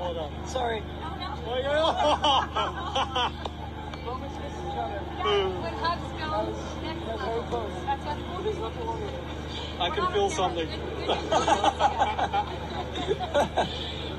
Sorry. When hugs go next level. That's what I can feel something.